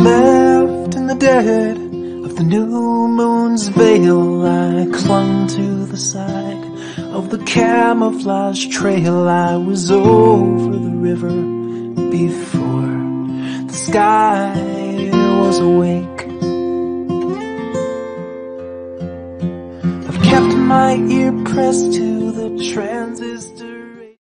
Left in the dead of the new moon's veil, I clung to the side of the camouflage trail. I was over the river before the sky was awake. I've kept my ear pressed to the transistor.